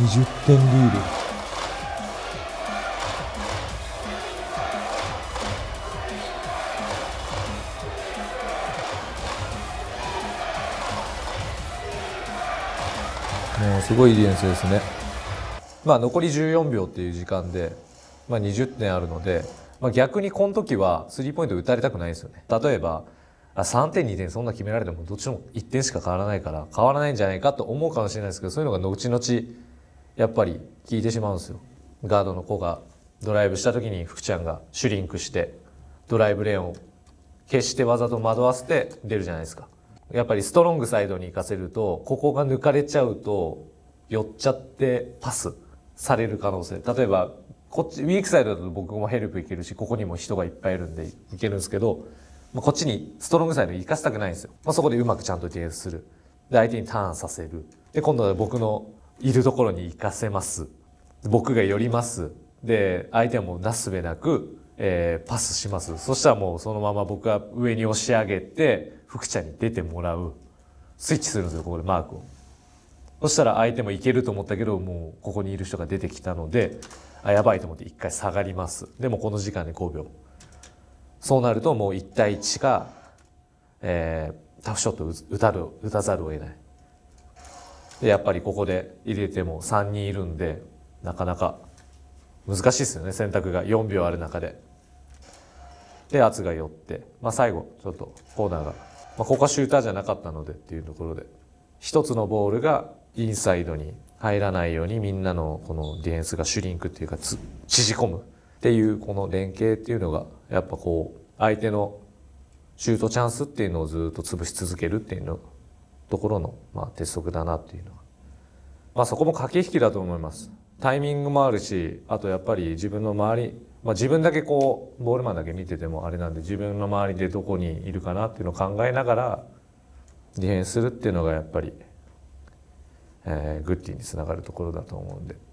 20点リード。もうすごいディフェンスですね。残り14秒っていう時間で、20点あるので、逆にこの時はスリーポイント打たれたくないんですよね。例えば3点2点そんな決められてもどっちも1点しか変わらないから変わらないんじゃないかと思うかもしれないですけど、そういうのが後々やっぱり効いてしまうんですよ。ガードの子がドライブした時に福ちゃんがシュリンクしてドライブレーンを決してわざと惑わせて出るじゃないですか。やっぱりストロングサイドに行かせるとここが抜かれちゃうと寄っちゃってパスされる可能性、例えばこっちウィークサイドだと僕もヘルプいけるしここにも人がいっぱいいるんでいけるんですけど、こっちにストロングサイドに行かせたくないんですよ。そこでうまくちゃんとディフェンスする。で相手にターンさせる。で今度は僕のいるところに行かせます。僕が寄ります。で相手はもうなすべなく、パスします。そしたらもうそのまま僕が上に押し上げて福ちゃんに出てもらう。スイッチするんですよここでマークを。そしたら相手もいけると思ったけどもうここにいる人が出てきたのでやばいと思って一回下がります。でもこの時間で5秒。そうなるともう1対1か、タフショットを打たざるを得ない。でやっぱりここで入れても3人いるんでなかなか難しいですよね、選択が4秒ある中で。で圧が寄って、最後ちょっとコーナーが、ここはシューターじゃなかったのでっていうところで一つのボールがインサイドに入らないようにみんなのこのディフェンスがシュリンクっていうか縮こむっていうこの連携っていうのがやっぱこう相手のシュートチャンスっていうのをずっと潰し続けるっていうのところの鉄則だなっていうのは、そこも駆け引きだと思います。タイミングもあるし、あとやっぱり自分の周り、自分だけこうボールマンだけ見ててもあれなんで自分の周りでどこにいるかなっていうのを考えながらディフェンスするっていうのがやっぱり、グッディにつながるところだと思うんで。